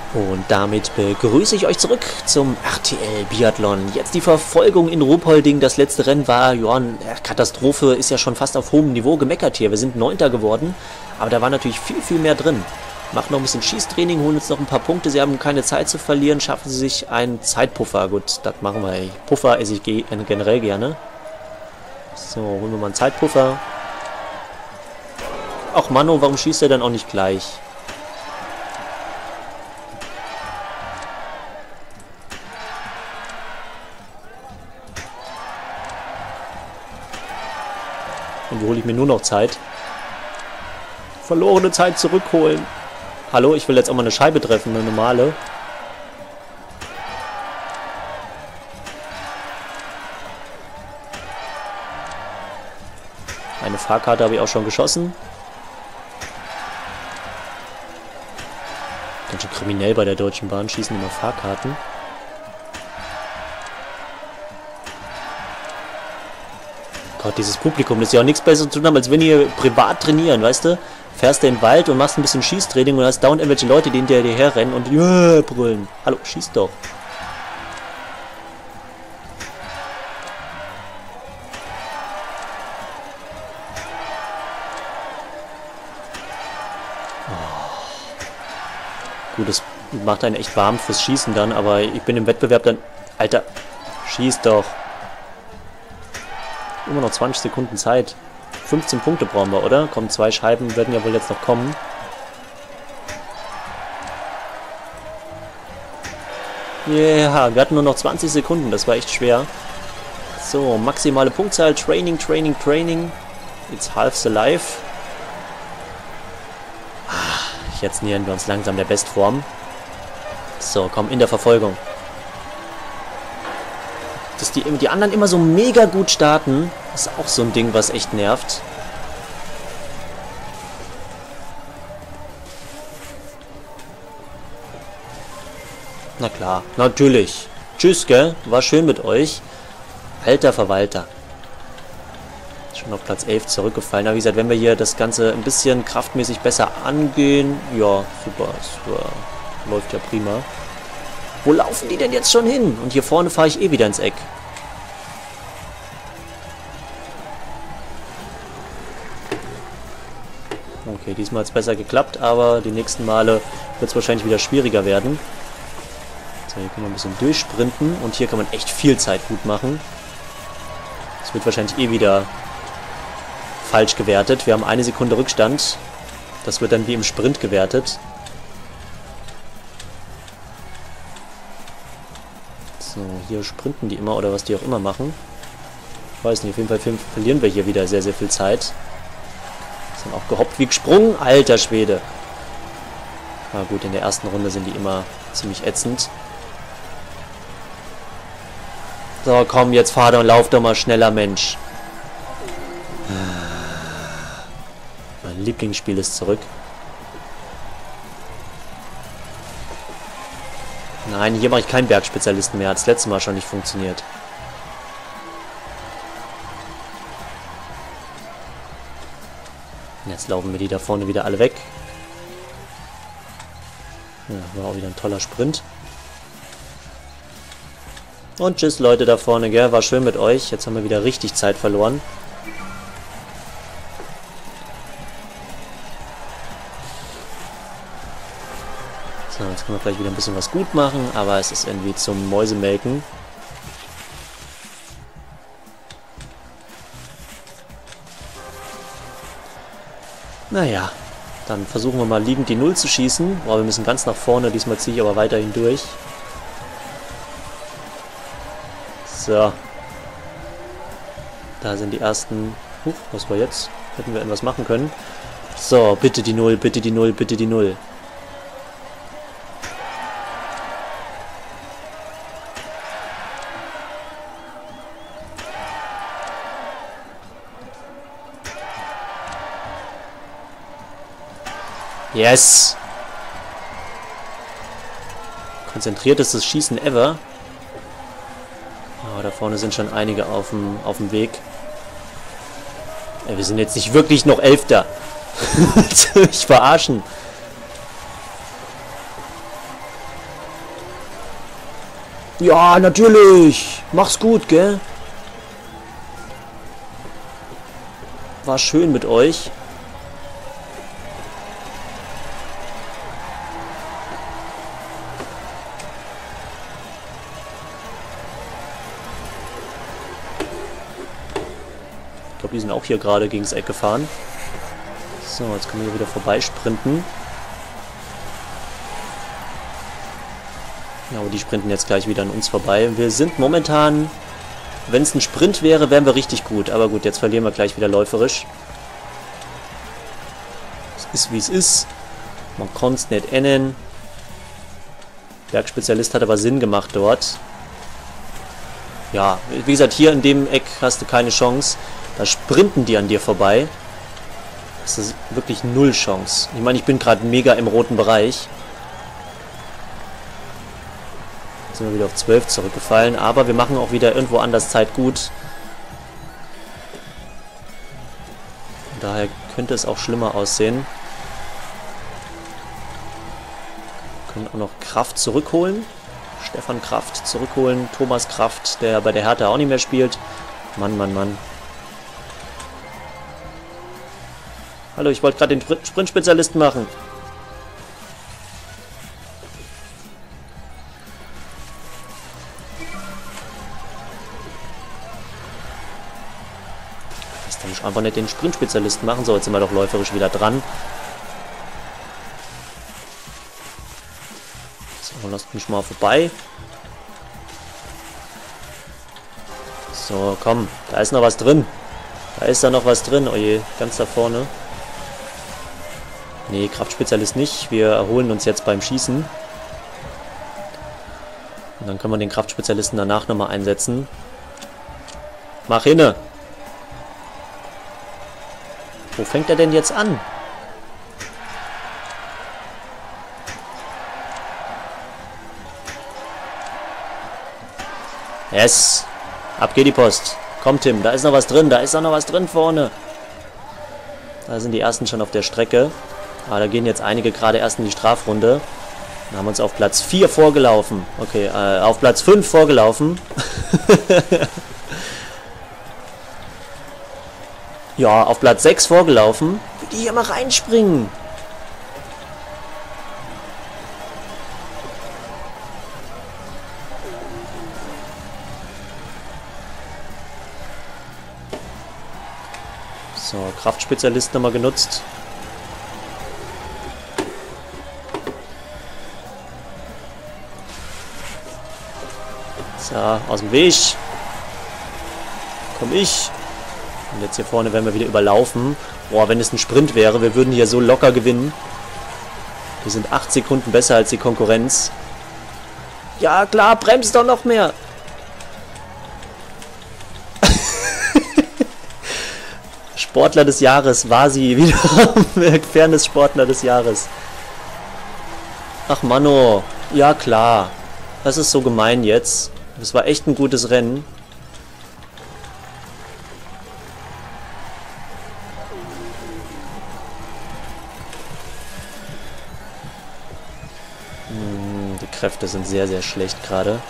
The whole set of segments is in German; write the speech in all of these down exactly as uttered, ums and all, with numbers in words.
Und damit begrüße ich euch zurück zum R T L Biathlon. Jetzt die Verfolgung in Ruhpolding. Das letzte Rennen war, ja, eine Katastrophe, ist ja schon fast auf hohem Niveau gemeckert hier. Wir sind Neunter geworden, aber da war natürlich viel, viel mehr drin. Machen noch ein bisschen Schießtraining, holen uns noch ein paar Punkte. Sie haben keine Zeit zu verlieren, schaffen sie sich einen Zeitpuffer. Gut, das machen wir. Puffer esse ich generell gerne. So, holen wir mal einen Zeitpuffer. Ach Mano, warum schießt er denn auch nicht gleich? Und wo hole ich mir nur noch Zeit? Verlorene Zeit zurückholen. Hallo, ich will jetzt auch mal eine Scheibe treffen, eine normale. Eine Fahrkarte habe ich auch schon geschossen. Ganz schön kriminell bei der Deutschen Bahn, schießen immer Fahrkarten. Gott, dieses Publikum, das ist ja auch nichts Besseres zu tun haben, als wenn ihr privat trainieren, weißt du? Fährst du in den Wald und machst ein bisschen Schießtraining und hast dauernd irgendwelche Leute, die hinter dir herrennen und yeah, brüllen. Hallo, schieß doch. Oh. Gut, das macht einen echt warm fürs Schießen dann, aber ich bin im Wettbewerb dann... Alter, schieß doch. Immer noch zwanzig Sekunden Zeit. fünfzehn Punkte brauchen wir, oder? Kommen zwei Scheiben, werden ja wohl jetzt noch kommen. Ja, yeah, wir hatten nur noch zwanzig Sekunden, das war echt schwer. So, maximale Punktzahl, Training, Training, Training. It's half the life. Jetzt nähern wir uns langsam der Bestform. So, komm, in der Verfolgung. Dass die, die anderen immer so mega gut starten, ist auch so ein Ding, was echt nervt. Na klar, natürlich. Tschüss, gell? War schön mit euch. Alter Verwalter. Schon auf Platz elf zurückgefallen. Aber wie gesagt, wenn wir hier das Ganze ein bisschen kraftmäßig besser angehen, ja, super. Es äh, läuft ja prima. Wo laufen die denn jetzt schon hin? Und hier vorne fahre ich eh wieder ins Eck. Okay, diesmal hat es besser geklappt, aber die nächsten Male wird es wahrscheinlich wieder schwieriger werden. So, hier können wir ein bisschen durchsprinten und hier kann man echt viel Zeit gut machen. Das wird wahrscheinlich eh wieder falsch gewertet. Wir haben eine Sekunde Rückstand. Das wird dann wie im Sprint gewertet. So, hier sprinten die immer oder was die auch immer machen. Ich weiß nicht, auf jeden Fall verlieren wir hier wieder sehr, sehr viel Zeit. Sind auch gehoppt wie gesprungen. Alter Schwede. Na gut, in der ersten Runde sind die immer ziemlich ätzend. So, komm, jetzt fahr doch und lauf doch mal schneller, Mensch. Mein Lieblingsspiel ist zurück. Nein, hier mache ich keinen Bergspezialisten mehr. Hat das letzte Mal schon nicht funktioniert. Jetzt laufen wir die da vorne wieder alle weg. Ja, war auch wieder ein toller Sprint. Und tschüss Leute da vorne, gell? War schön mit euch. Jetzt haben wir wieder richtig Zeit verloren. So, jetzt können wir vielleicht wieder ein bisschen was gut machen, aber es ist irgendwie zum Mäusemelken. Naja, dann versuchen wir mal liegend die Null zu schießen. Boah, wir müssen ganz nach vorne, diesmal ziehe ich aber weiterhin durch. So. Da sind die ersten... Huch, was war jetzt? Hätten wir irgendwas machen können. So, bitte die Null, bitte die Null, bitte die Null. Yes! Konzentriertestes Schießen ever. Oh, da vorne sind schon einige auf dem, auf dem Weg. Ey, wir sind jetzt nicht wirklich noch Elfter. Ich verarschen. Ja, natürlich. Mach's gut, gell? War schön mit euch. Ich glaube, die sind auch hier gerade gegen das Eck gefahren. So, jetzt können wir hier wieder vorbeisprinten. Ja, aber die sprinten jetzt gleich wieder an uns vorbei. Wir sind momentan, wenn es ein Sprint wäre, wären wir richtig gut. Aber gut, jetzt verlieren wir gleich wieder läuferisch. Es ist, wie es ist. Man kann es nicht ändern. Bergspezialist hat aber Sinn gemacht dort. Ja, wie gesagt, hier in dem Eck hast du keine Chance. Da sprinten die an dir vorbei. Das ist wirklich null Chance. Ich meine, ich bin gerade mega im roten Bereich. Jetzt sind wir wieder auf zwölf zurückgefallen. Aber wir machen auch wieder irgendwo anders Zeit gut. Daher könnte es auch schlimmer aussehen. Wir können auch noch Kraft zurückholen. Stefan Kraft zurückholen. Thomas Kraft, der bei der Hertha auch nicht mehr spielt. Mann, Mann, Mann. Hallo, ich wollte gerade den Sprint-Spezialisten machen. Lass mich einfach nicht den Sprint-Spezialisten machen. So, jetzt sind wir doch läuferisch wieder dran. So, lasst mich mal vorbei. So, komm, da ist noch was drin. Da ist da noch was drin. Oh je, ganz da vorne. Nee, Kraftspezialist nicht. Wir erholen uns jetzt beim Schießen. Und dann können wir den Kraftspezialisten danach nochmal einsetzen. Mach hinne! Wo fängt er denn jetzt an? Yes! Ab geht die Post. Komm, Tim, da ist noch was drin. Da ist noch was drin vorne. Da sind die ersten schon auf der Strecke. Aber da gehen jetzt einige gerade erst in die Strafrunde. Dann haben wir uns auf Platz vier vorgelaufen. Okay, äh, auf Platz fünf vorgelaufen. Ja, auf Platz sechs vorgelaufen. Wie die hier mal reinspringen. So, Kraftspezialist nochmal genutzt. So, aus dem Weg. Komm ich. Und jetzt hier vorne werden wir wieder überlaufen. Boah, wenn es ein Sprint wäre, wir würden hier so locker gewinnen. Wir sind acht Sekunden besser als die Konkurrenz. Ja, klar, bremst doch noch mehr. Sportler des Jahres war sie wieder. Fairness-Sportler des Jahres. Ach, Manno. Ja, klar. Das ist so gemein jetzt. Das war echt ein gutes Rennen. Hm, die Kräfte sind sehr, sehr schlecht gerade.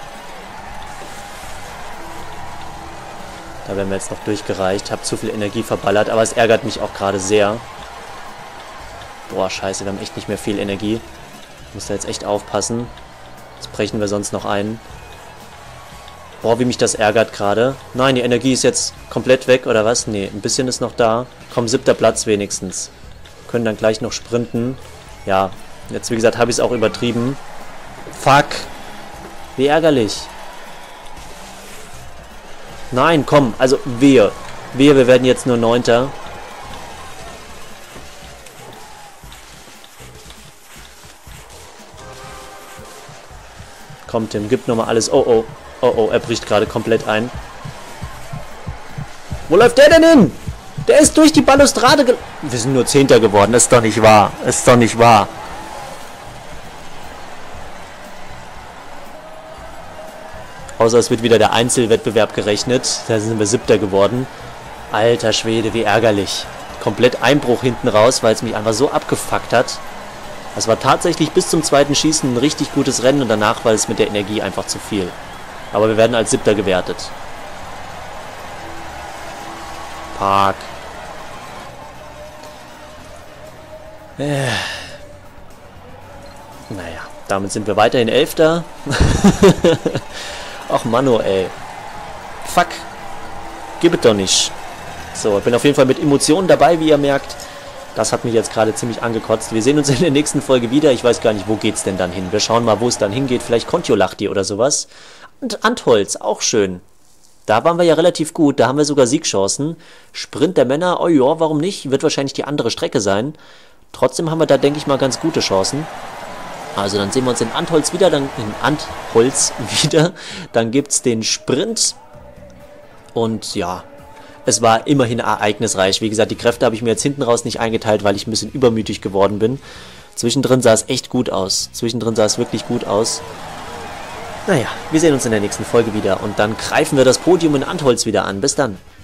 Da werden wir jetzt noch durchgereicht. Hab zu viel Energie verballert, aber es ärgert mich auch gerade sehr. Boah, scheiße, wir haben echt nicht mehr viel Energie. Ich muss da jetzt echt aufpassen. Jetzt brechen wir sonst noch ein. Boah, wie mich das ärgert gerade. Nein, die Energie ist jetzt komplett weg, oder was? Nee, ein bisschen ist noch da. Komm, siebter Platz wenigstens. Können dann gleich noch sprinten. Ja, jetzt wie gesagt habe ich es auch übertrieben. Fuck. Wie ärgerlich. Nein, komm, also wehe. Wehe, wir werden jetzt nur Neunter. Komm, Tim, gib nochmal alles. Oh, oh. Oh, oh, er bricht gerade komplett ein. Wo läuft der denn hin? Der ist durch die Balustrade ge... Wir sind nur Zehnter geworden. Das ist doch nicht wahr. Das ist doch nicht wahr. Außer es wird wieder der Einzelwettbewerb gerechnet. Da sind wir Siebter geworden. Alter Schwede, wie ärgerlich. Komplett Einbruch hinten raus, weil es mich einfach so abgefuckt hat. Das war tatsächlich bis zum zweiten Schießen ein richtig gutes Rennen und danach war es mit der Energie einfach zu viel. Aber wir werden als Siebter gewertet. Park. Äh. Naja, damit sind wir weiterhin Elfter. Ach Mano, ey. Fuck. Gib es doch nicht. So, ich bin auf jeden Fall mit Emotionen dabei, wie ihr merkt. Das hat mich jetzt gerade ziemlich angekotzt. Wir sehen uns in der nächsten Folge wieder. Ich weiß gar nicht, wo geht's denn dann hin. Wir schauen mal, wo es dann hingeht. Vielleicht Kontiolahti oder sowas. Und Antholz, auch schön. Da waren wir ja relativ gut. Da haben wir sogar Siegchancen. Sprint der Männer, oh ja, warum nicht? Wird wahrscheinlich die andere Strecke sein. Trotzdem haben wir da, denke ich mal, ganz gute Chancen. Also dann sehen wir uns in Antholz wieder, dann in Antholz wieder. Dann gibt es den Sprint. Und ja, es war immerhin ereignisreich. Wie gesagt, die Kräfte habe ich mir jetzt hinten raus nicht eingeteilt, weil ich ein bisschen übermütig geworden bin. Zwischendrin sah es echt gut aus. Zwischendrin sah es wirklich gut aus. Naja, wir sehen uns in der nächsten Folge wieder. Und dann greifen wir das Podium in Antholz wieder an. Bis dann.